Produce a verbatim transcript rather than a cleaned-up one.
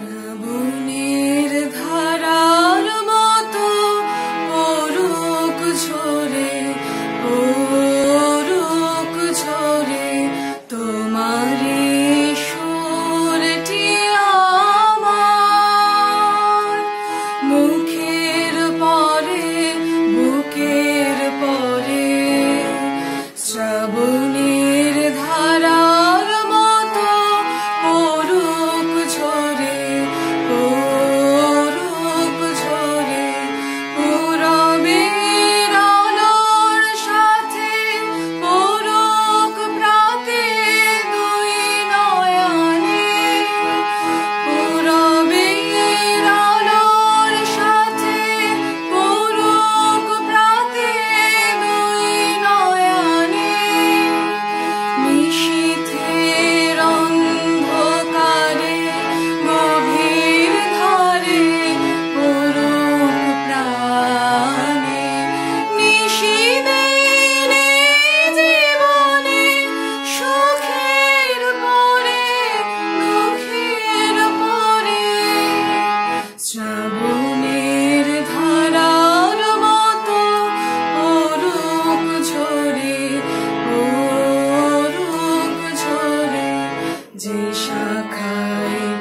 শ্রাবণের ধারার মতো পরুক ঝরে পরুক ঝরে তোমারি সুরটি আমার মুখের পরে বুকের পরে শ্রাবণের ধারার মতো পরুক ঝরে পরুক ঝরে পূরবের আলোর সাথে পরুক প্রাতে দুই নয়নে পূরবের আলোর সাথে পরুক প্রাতে দুই নয়নে নিশীথের অন্ধকারে গভীর ধারে পরুক প্রাণে নিশিদিনে জীবনে সুখের পরে দুঃখের পরে শ্রাবণের ধারার মতো পরুক ঝরে পরুক ঝরে যে শাখায়